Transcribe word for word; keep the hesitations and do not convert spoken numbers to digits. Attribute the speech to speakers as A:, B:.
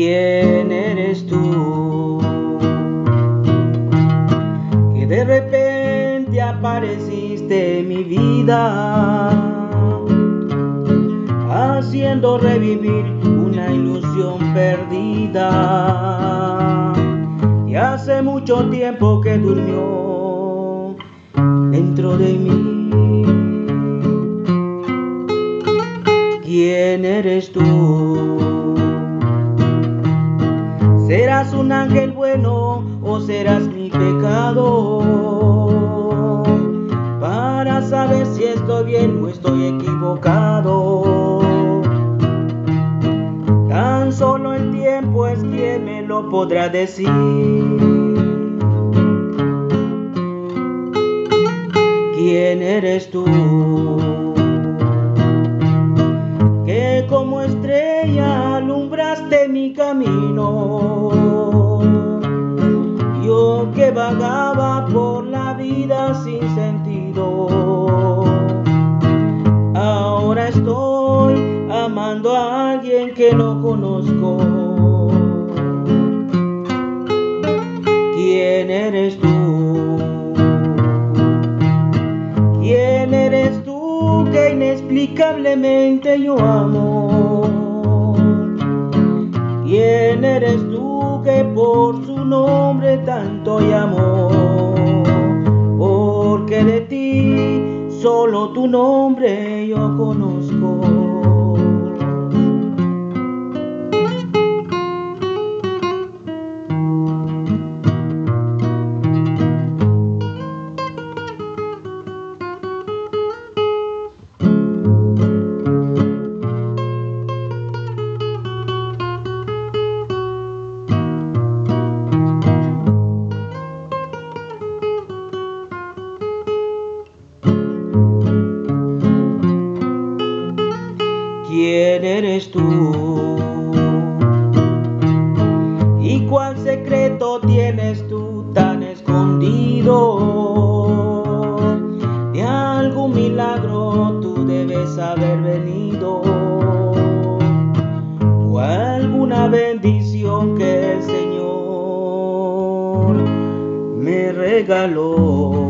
A: ¿Quién eres tú? Que de repente apareciste en mi vida, haciendo revivir una ilusión perdida, y hace mucho tiempo que durmió dentro de mí. ¿Quién eres tú? ¿Serás un ángel bueno o serás mi pecado? Para saber si estoy bien o estoy equivocado, tan solo el tiempo es quien me lo podrá decir. ¿Quién eres tú? Que como estrella alumbraste mi camino, yo que vagaba por la vida sin sentido. Ahora estoy amando a alguien que no conozco. ¿Quién eres tú? ¿Quién eres tú que inexplicablemente yo amo? ¿Quién eres tú que por su nombre tanto llamo? Porque de ti solo tu nombre yo conozco. ¿Quién eres tú? ¿Y cuál secreto tienes tú tan escondido? De algún milagro tú debes haber venido, o alguna bendición que el Señor me regaló.